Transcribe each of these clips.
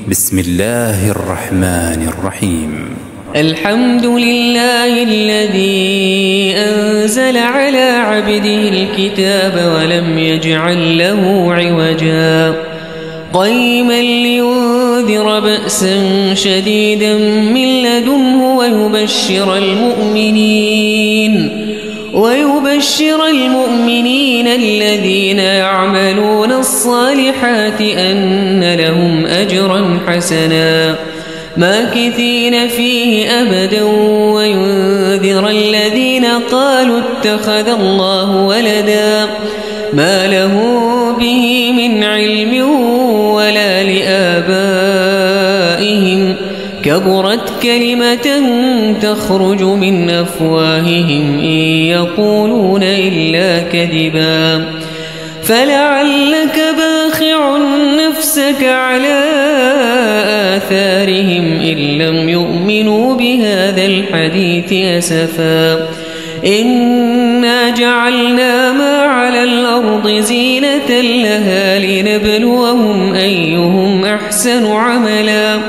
بسم الله الرحمن الرحيم. الحمد لله الذي أنزل على عبده الكتاب ولم يجعل له عوجا قيما لينذر بأسا شديدا من لدنه ويبشر المؤمنين الذين يعملون الصالحات أن لهم أجرا حسنا ماكثين فيه أبدا وينذر الذين قالوا اتخذ الله ولدا ما له به من علم ولا لآبائهم كبرت كلمة تخرج من أفواههم إن يقولون إلا كذبا فلعلك باخع نفسك على آثارهم إن لم يؤمنوا بهذا الحديث أسفا إنا جعلنا ما على الأرض زينة لها لنبلوهم أيهم أحسن عملا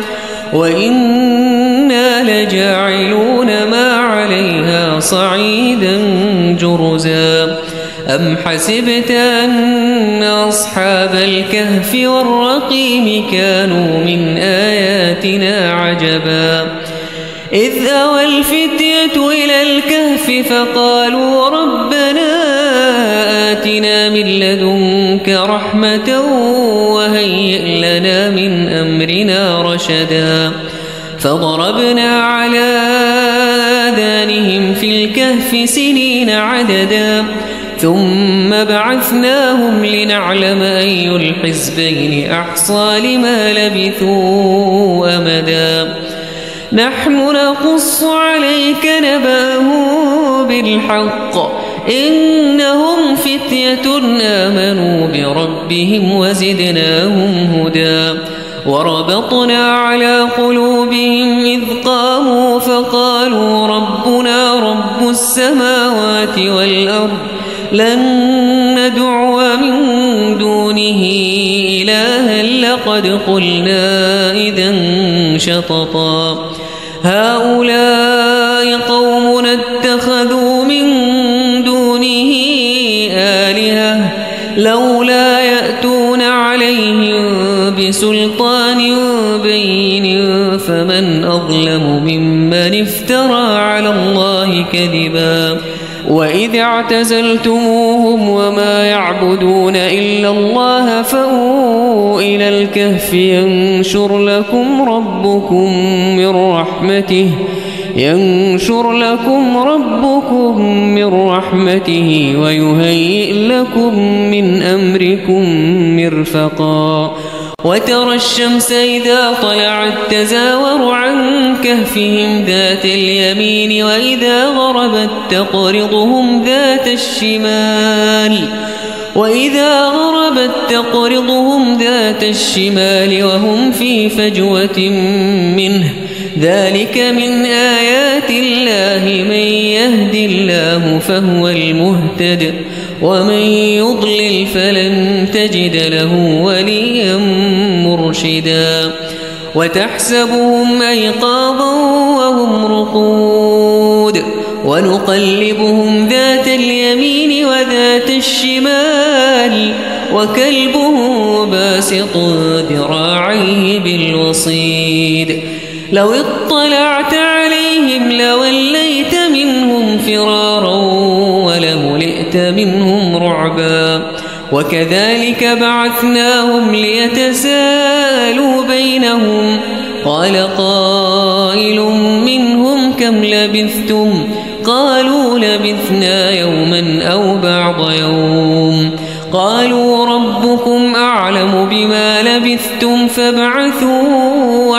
وإنا لجاعلون ما عليها صعيدا جرزا أم حسبت أن أصحاب الكهف والرقيم كانوا من آياتنا عجبا إذ أوى الفتية إلى الكهف فقالوا ربنا آتنا من لدنك رحمة وهيئ لنا من أمرنا رشدا فضربنا على آذانهم في الكهف سنين عددا ثم بعثناهم لنعلم أي الحزبين أحصى لما لبثوا أمدا نحن نقص عليك نبأهم بالحق إنهم فتية آمنوا بربهم وزدناهم هدى وربطنا على قلوبهم إذ قاموا فقالوا ربنا رب السماوات والأرض لن ندعو من دونه إلها لقد قلنا إذا شططا هؤلاء قومنا اتخذوا من دونه آلهة لولا يأتون عليهم بسلطان بين فمن أظلم ممن افترى على الله كذبا وإذ اعتزلتموهم وما يعبدون إلا الله فأووا إلى الكهف ينشر لكم ربكم من رحمته ويهيئ لكم من أمركم مرفقا وترى الشمس إذا طلعت تزاور عن كهفهم ذات اليمين وإذا غربت تقرضهم ذات الشمال وهم في فجوة منه ذلك من آيات الله من يهد الله فهو المهتد ومن يضلل فلن تجد له وليا مرشدا وتحسبهم أيقاظا وهم رقود ونقلبهم ذات اليمين وذات الشمال وكلبهم باسط ذراعيه بالوصيد لو اطلعت عليهم لوليت منهم فرارا ولملئت منهم رعبا وكذلك بعثناهم ليتساءلوا بينهم قال قائل منهم كم لبثتم قالوا لبثنا يوما أو بعض يوم قالوا ربكم أعلم بما لبثتم فابعثوا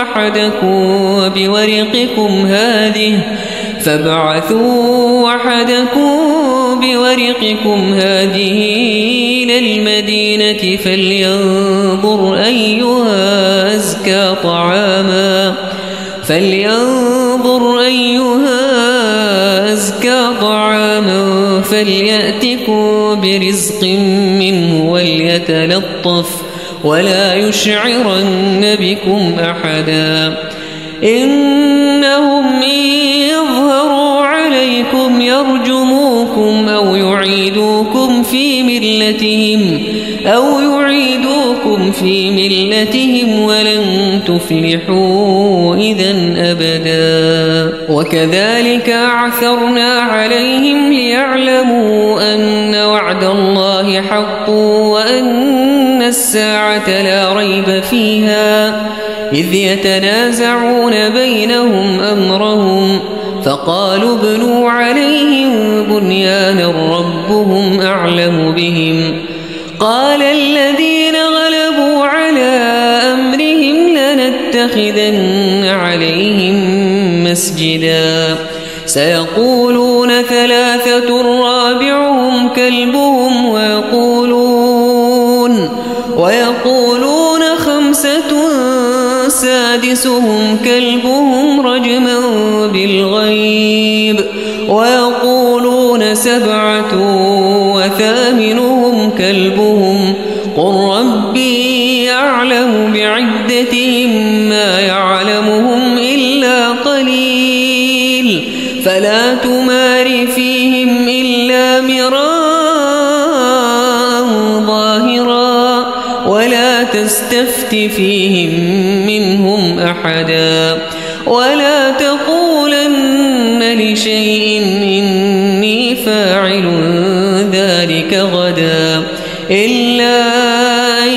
وحدكم بورقكم هذه إلى المدينة فلينظر أيها أزكى طعاما فليأتكم برزق منه ولا يشعرن بكم أحدا إنهم إن يظهروا عليكم يرجموكم أو يعيدوكم في ملتهم ولن تفلحوا إذا أبدا وكذلك أعثرنا عليهم ليعلموا أن وعد الله حق وأن الساعة لا ريب فيها إذ يتنازعون بينهم أمرهم فقالوا ابنوا عليهم بنيانا ربهم أعلم بهم قال الذين غلبوا على أمرهم لنتخذن عليهم مسجدا سيقولون ثلاثة رابعهم كلبهم ويقولون خمسة سادسهم كلبهم رجما بالغيب ويقولون سبعة وثامنهم كلبهم قل ربي أعلم بعدتهم ما يعلمهم إلا قليل فلا تمار فيهم إلا مراء ظاهرا ولا تستفت فيهم منهم أحدا ولا تقولن لشيء إني فاعل ذلك غدا إلا أن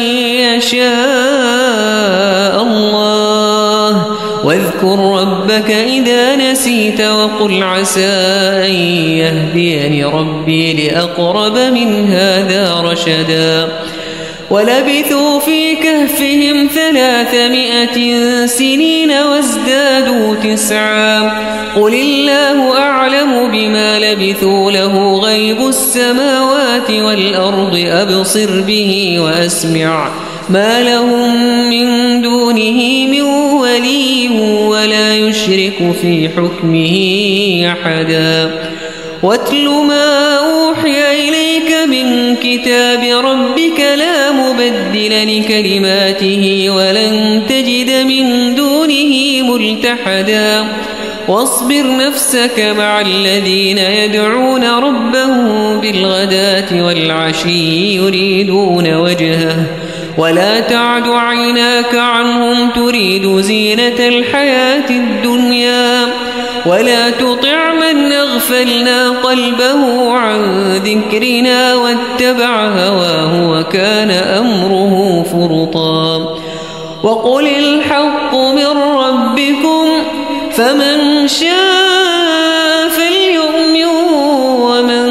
يشاء الله واذكر ربك إذا نسيت وقل عسى أن يهديني ربي لأقرب من هذا رشدا ولبثوا في كهفهم 300 سنين وازدادوا 9 قل الله أعلم بما لبثوا له غيب السماوات والأرض أبصر به وأسمع ما لهم من دونه من ولي ولا يشرك في حكمه أحدا واتل ما أوحي إليك من كتاب ربك لا مبدل لكلماته ولن تجد من دونه ملتحدا واصبر نفسك مع الذين يدعون ربهم بالغداة والعشي يريدون وجهه ولا تعد عيناك عنهم تريد زينة الحياة الدنيا ولا تطع من أغفلنا قلبه عن ذكرنا واتبع هواه وكان أمره فرطا وقل الحق من ربكم فمن شاء فليؤمن ومن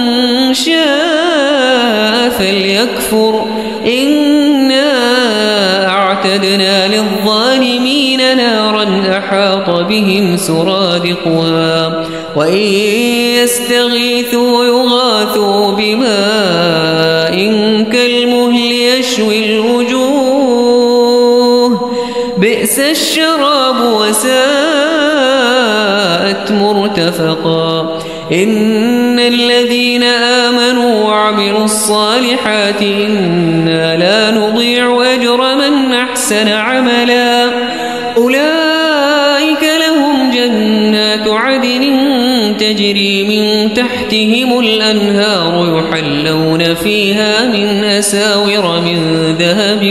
شاء فليكفر إنا أعتدنا للظالمين نارا أحاط بهم سرادقها وإن يستغيثوا يغاثوا بماء كالمهل يشوي الوجوه بئس الشراب وساءت مرتفقا إن الذين آمنوا وعملوا الصالحات إنا لا نضيع أجر من أحسن عملا أولئك لهم جنات عدن تجري من تحتهم الأنهار يحلون فيها من أساور من ذهب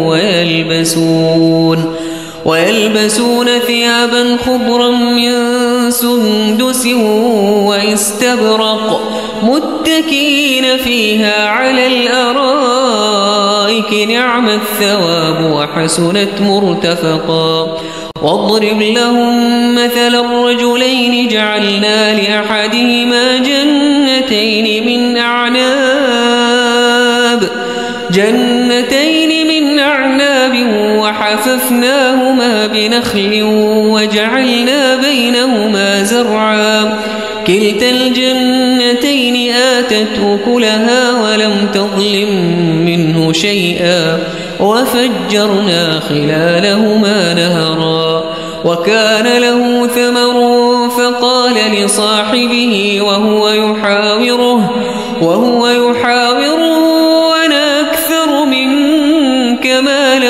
ويلبسون ثيابا خضرا من سندس واستبرق متكئين فيها على الأرائك نعم الثواب وحسنت مرتفقا واضرب لهم مثل الرجلين جعلنا لأحدهما جنتين من أعناب وحففناهما بنخل وجعلنا بينهما زرعا كلتا الجنتين آتت أكلها ولم تظلم منه شيئا وفجرنا خلالهما نهرا وكان له ثمر فقال لصاحبه وهو يحاوره أنا أكثر منك مالا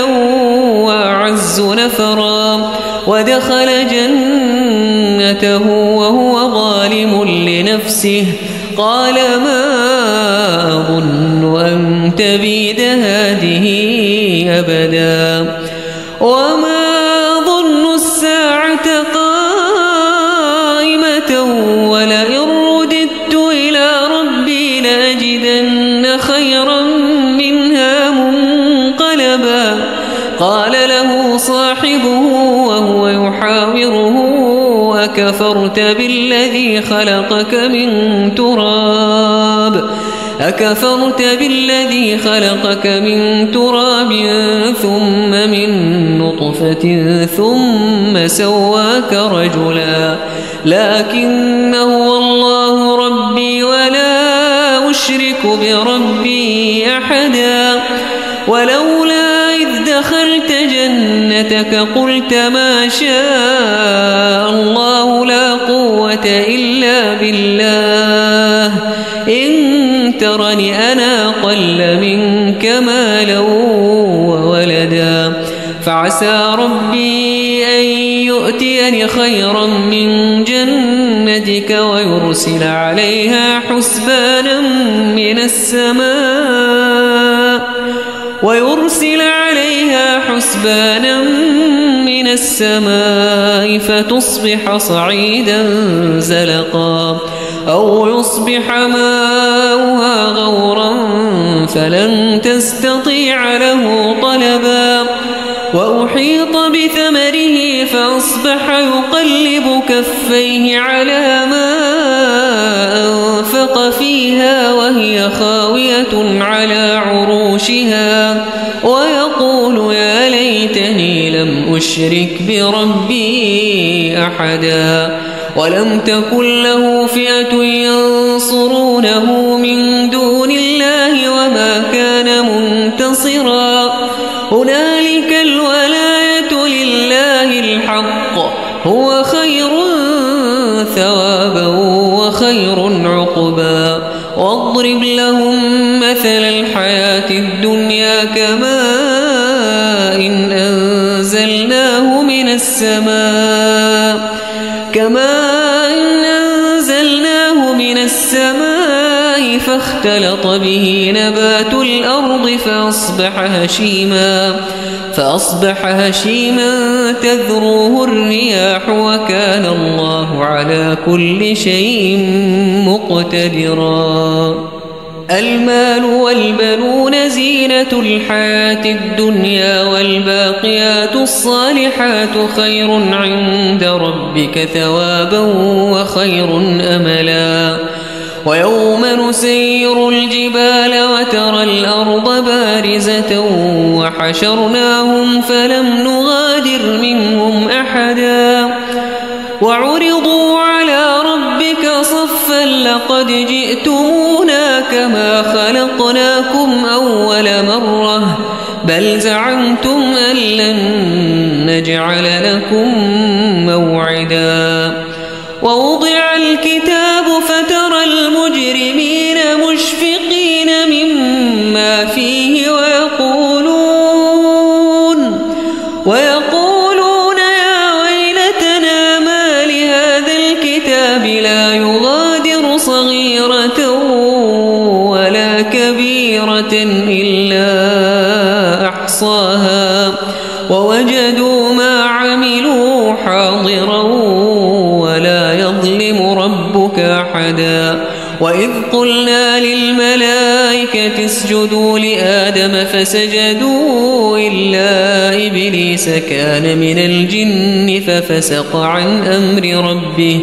نفرا ودخل جنته وهو ظالم لنفسه قال ما أظن أن تبيد هذه أبدا وما أظن الساعة قائمة ولئن رددت إلى ربي لأجدن خيرا منها منقلبا قال له صاحبه وهو يحاوره أكفرت بالذي خلقك من تراب ثم من نطفة ثم سواك رجلا لكن هو الله ربي ولا أشرك بربي أحدا ولولا إذ دخلت جنتك قلت ما شاء الله لا قوة إلا بالله إن ترني أنا أقل منك مالا وولدا فعسى ربي أن يؤتيني خيرا من جنتك ويرسل عليها حسبانا من السماء فتصبح صعيدا زلقا أو يصبح ماؤها غورا فلن تستطيع له طلبا وأحيط بثمره فأصبح يقلب كفيه على ما أنفق فيها وهي خاوية على عروشها ويقول يا ليتني لم أشرك بربي أحدا ولم تكن له فئة ينصرونه من دون الله وما كان منتصرا هنالك الولاية لله الحق هو خير ثوابا وخير عقبا واضرب لهم مثل الحياة الدنيا كماء إن أنزلناه من السماء فاختلط به نبات الأرض فأصبح هشيما تذروه الرياح وكان الله على كل شيء مقتدرا المال والبنون زينة الحياة الدنيا والباقيات الصالحات خير عند ربك ثوابا وخير أملا ويوم نسير الجبال وترى الأرض بارزة وحشرناهم فلم نغادر منهم أحدا وعرضوا على ربك صفا لقد جئتمونا كما خلقناكم أول مرة بل زعمتم أن لن نجعل لكم موعدا ووضع الكتاب فترى المجرمين مشفقين مما فيه ويقولون يا ويلتنا ما لهذا الكتاب لا يغادر صغيرة ولا كبيرة إلا أحصاها ووجدوا ما عملوا حاضرا ولا يظلم ربك أحدا وإذ قلنا للملائكة اسجدوا لآدم فسجدوا إلا إبليس كان من الجن ففسق عن أمر ربه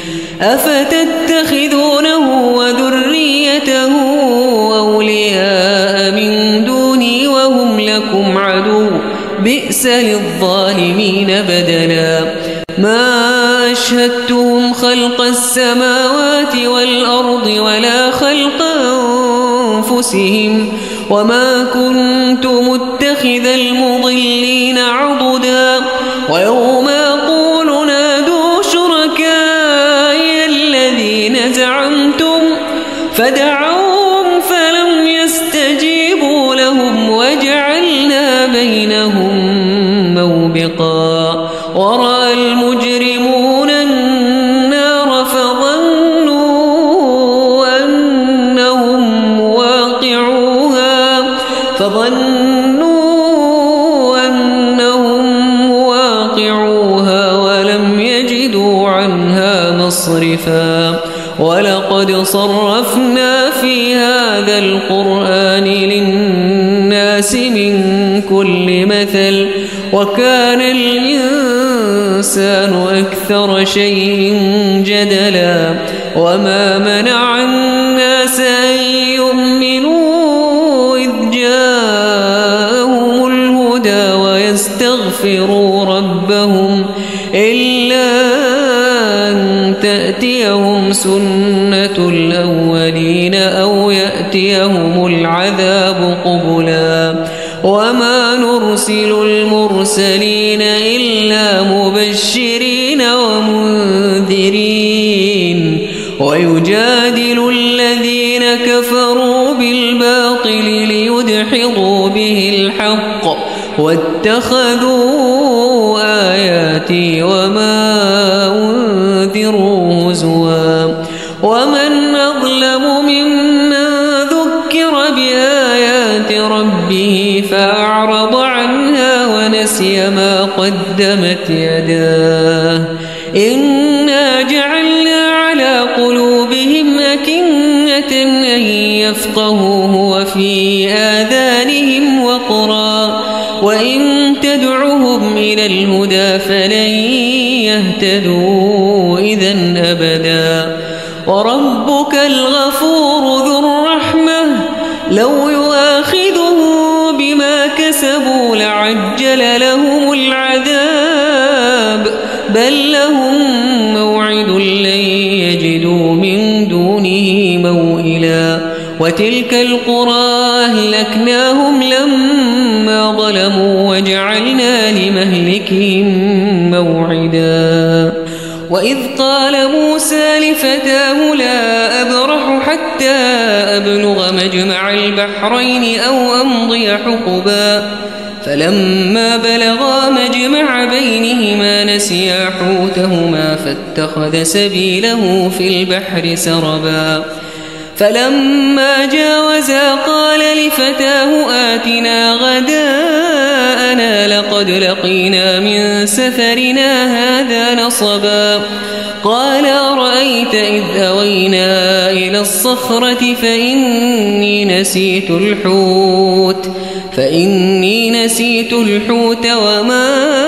أفتتخذونه وذريته أولياء من دوني وهم لكم عدو بئس للظالمين بدلا ما أشهدتهم خلق السماوات والأرض ولا خلق أنفسهم وما كنت متخذ المضلين عضدا ويوم يقول نادوا شركائي الذين زعمتم فدعوهم فلم يستجيبوا لهم وجعلنا بينهم موبقا ورأى المجرمون النار فظنوا أنهم واقعوها ولم يجدوا عنها مصرفا ولقد صرفنا في هذا القرآن للناس من كل مثل وكان الإنسان أكثر شيء جدلا وما منع الناس أن يؤمنوا إذ جاءهم الهدى ويستغفروا ربهم إلا أن تأتيهم سنة الأولين أو يأتيهم العذاب قبلا وما نرسل المرسلين إلا مبشرين ومنذرين ويجادل الذين كفروا بالباطل ليدحضوا به الحق واتخذوا آياتي وما أنذروا هزوا ومن أظلم ممن ذكر بآيات ربه فأعرض عنها ونسي ما قدمت يداه إنا جعلنا على قلوبهم أكنة أن يفقهوه وفي آذانهم وقرا وإن تدعهم إلى الهدى فلن يهتدوا إذن أبدا وربك الغفور ذو الرحمة لو يؤاخذه بما كسبوا لعجل لهم العذاب بل لهم موعد لن يجدوا من دونه موئلا وتلك القرى أهلكناهم لما ظلموا وجعلنا لمهلكهم موعدا وإذ قال موسى لفتاه لا أبرح حتى أبلغ مجمع البحرين أو أمضي حقبا فلما بلغا مجمع بينهما نسيا حوتهما فاتخذ سبيله في البحر سربا فلما جاوزا قال لفتاه آتنا غداءنا لقد لقينا من سفرنا هذا نصبا قال أرأيت إذ أوينا إلى الصخرة فإني نسيت الحوت وما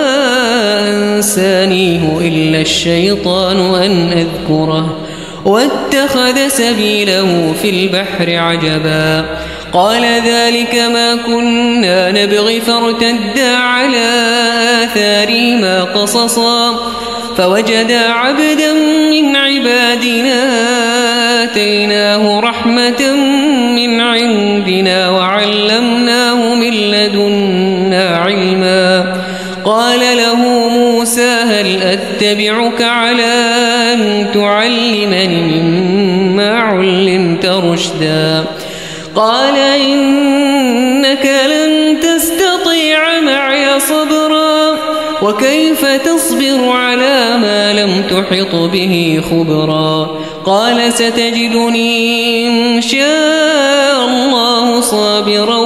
أنسانيه إلا الشيطان أن أذكره واتخذ سبيله في البحر عجبا قال ذلك ما كنا نبغي فارتدا على آثارهما قصصا فوجدا عبدا من عبادنا آتيناه رحمة من عندنا وعلمناه من لدنا علما قال له موسى هل أتبعك على أن تعلمني مما علمت رشدا قال إنك لن تستطيع معي صبرا وكيف تصبر على ما لم تحط به خبرا قال ستجدني إن شاء الله صابرا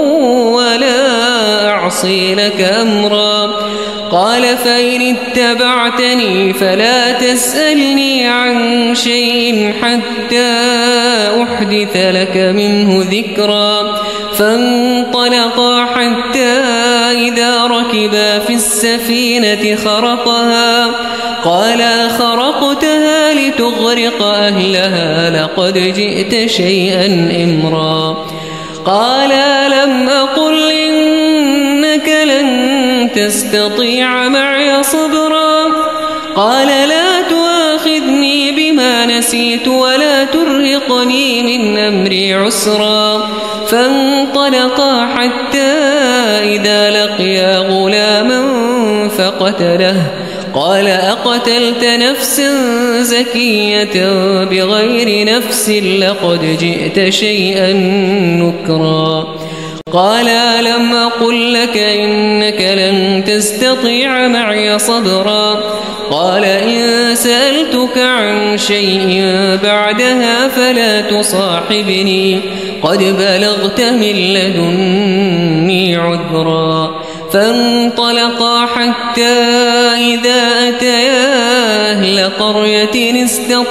ولا أعصي لك أمرا قال فإن اتبعتني فلا تسألني عن شيء حتى أحدث لك منه ذكرا فانطلقا حتى إذا ركبا في السفينة خرقها قال خرقتها لتغرق أهلها لقد جئت شيئا إمرا قال لم أقل إنك لن تستطيع معي صبرا قال لا تؤاخذني بما نسيت ولا ترهقني من أمري عسرا فانطلقا حتى إذا لقيا غلاما فقتله قال أقتلت نفسا زكية بغير نفس لقد جئت شيئا نكرا قال ألم أقل لك إنك لن تستطيع معي صبرا قال إن سألتك عن شيء بعدها فلا تصاحبني قد بلغت من لدني عذرا فانطلقا حتى إذا أتيا أهل قرية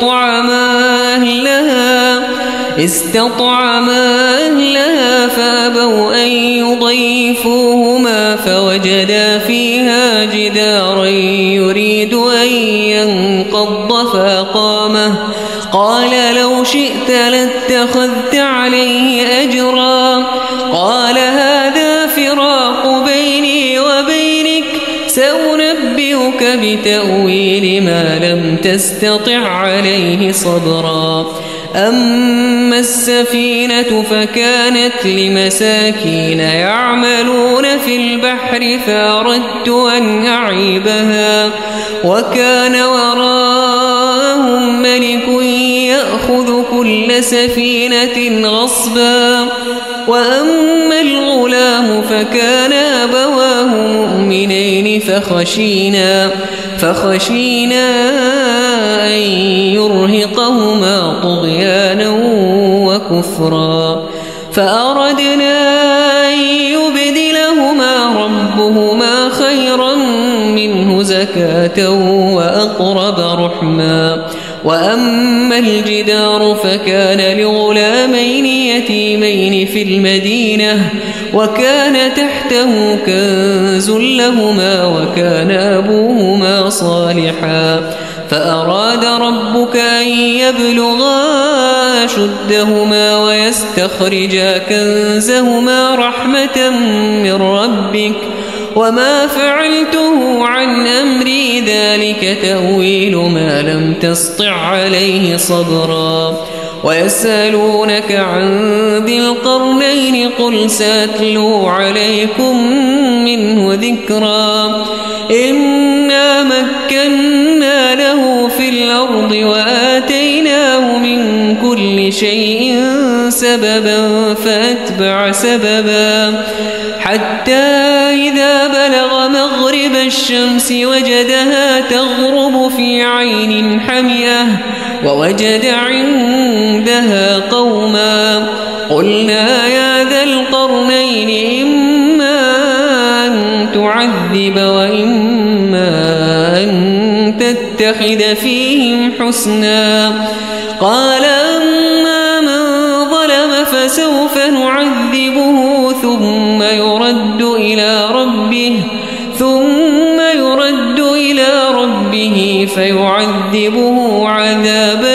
استطعما أهلها فأبوا أن يضيفوهما فوجدا فيها جدارا يريد أن ينقض فأقامه قال لو شئت لاتخذت عليه أجرا قال هذا فراق بيني وبينك سأنبئك بتأويل ما لم تستطع عليه صبرا أما السفينة فكانت لمساكين يعملون في البحر فأردت أن أعيبها وكان وراءهم ملك يأخذ كل سفينة غصبا وأما الغلام فكان أبواه مؤمنين فخشينا أن يرهقهما طغيانا وكفرا فأردنا أن يبدلهما ربهما خيرا منه زكاة وأقرب رحما وأما الجدار فكان لغلامين يتيمين في المدينة وكان تحته كنز لهما وكان أبوهما صالحا فأراد ربك أن يبلغا أشدهما ويستخرجا كنزهما رحمة من ربك وما فعلته عن أمري ذلك تأويل ما لم تسطع عليه صبرا ويسألونك عن ذي القرنين قل سأتلو عليكم منه ذكرا إنا مكنا له في الأرض وآتيناه من كل شيء سببا فأتبع سببا حتى إذا بلغ مغرب الشمس وجدها تغرب في عين حمئة ووجد عندها قوما قلنا يا ذا القرنين إما أن تعذب وإما أن تتخذ فيهم حسنا قال أما من ظلم فسوف نعذبه ثم يرد إلى ربه فيعذبه عذابا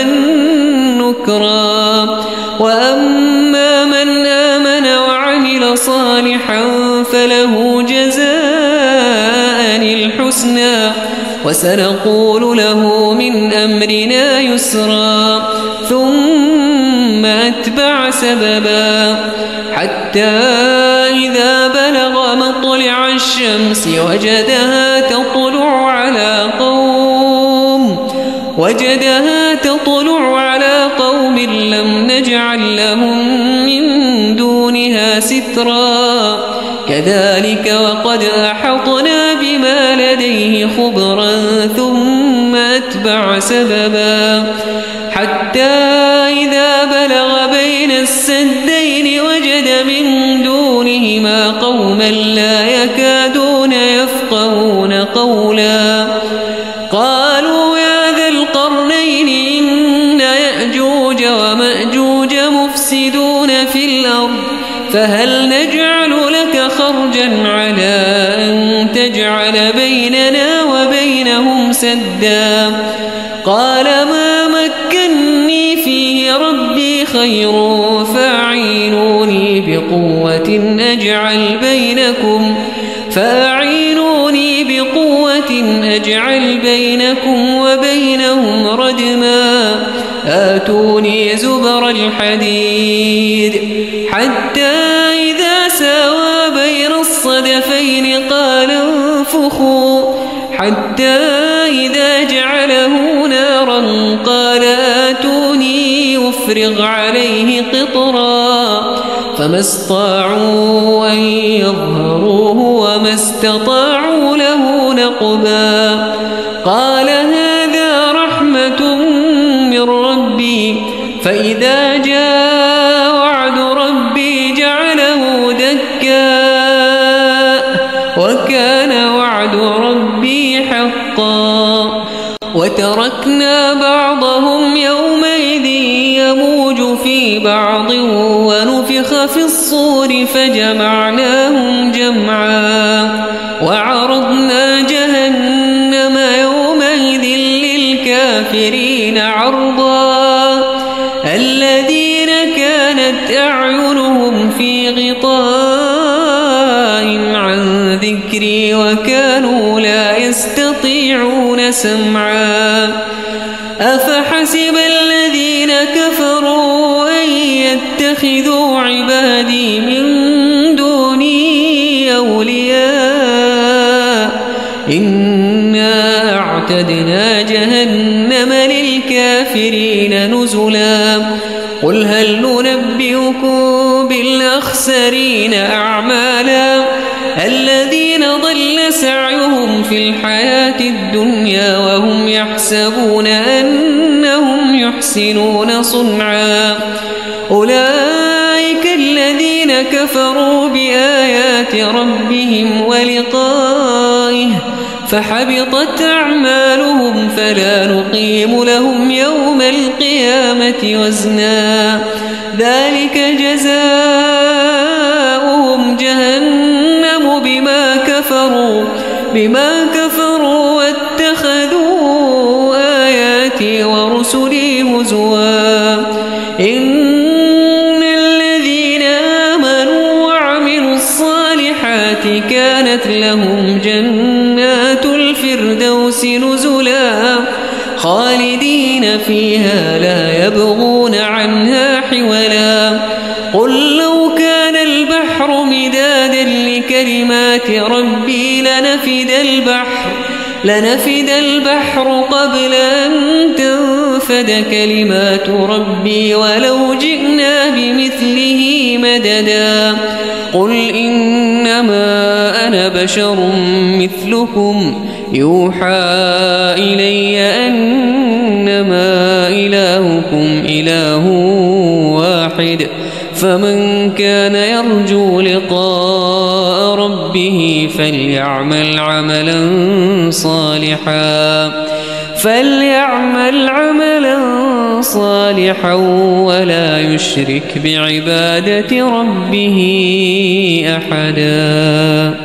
نكرا وأما من آمن وعمل صالحا فله جزاء الحسنى وسنقول له من أمرنا يسرا ثم أتبع سببا حتى إذا بلغ مطلع الشمس وجدها تطلع على قوم لم نجعل لهم من دونها سترا كذلك وقد أحطنا بما لديه خبرا ثم أتبع سببا حتى إذا بلغ بين السدين وجد من دونهما قوما لا يكادون يفقهون قولا قالوا يا ذا القرنين إن يأجوج ومأجوج مفسدون في الأرض فهل نجعل لك خرجا على أن تجعل بيننا وبينهم سدا قال ما مكني فيه ربي خير فأعينوني بقوة أجعل بينكم وبينهم ردما آتوني زبر الحديد حتى إذا ساوى بين الصدفين قال انفخوا حتى إذا جعله نارا قال آتوني أفرغ عليه قطرا فما استطاعوا أن يظهروه وما استطاعوا له نقبا قال هذا رحمة من ربي فإذا جاء وعد ربي جعله دكاء وكان وعد ربي حقا وتركنا بعضهم يومئذ يموج في بعض ونفخ في الصور فجمعناهم جمعا وعرضنا جهنم يومئذ للكافرين عرضا الذين كانت أعينهم في غطاء عن ذكري وكانوا لا يستطيعون سمعا أفحسب الذين كفروا أن يتخذوا عبادي من دوني أولياء إنا أعتدنا جهنم للكافرين نزلا قل هل ننبئكم بالأخسرين أعمالا الذين ضل سعيهم في الحياة الدنيا وهم يحسبون أنهم يحسنون صنعا أولئك الذين كفروا بآيات ربهم ولقائه فحبطت أعمالهم فلا نقيم لهم يوم القيامة وزنا ذلك جزاؤهم جهنم بما كفروا واتخذوا آياتي ورسلي هزوا إن الذين آمنوا وعملوا الصالحات كانت لهم جنات الفردوس نزلا خالدين فيها لا يبغون عنها حولا قل لو كان البحر مدادا لكلمات ربي لنفد البحر قبل أن تنفد كلمات ربي ولو جئنا بمثله مددا قل إنما أنا بشر مثلكم يوحى إلي أنما إلهكم إله واحد فمن كان يرجو لقاء ربه فليعمل عملا صالحا ولا يشرك بعبادة ربه أحدا.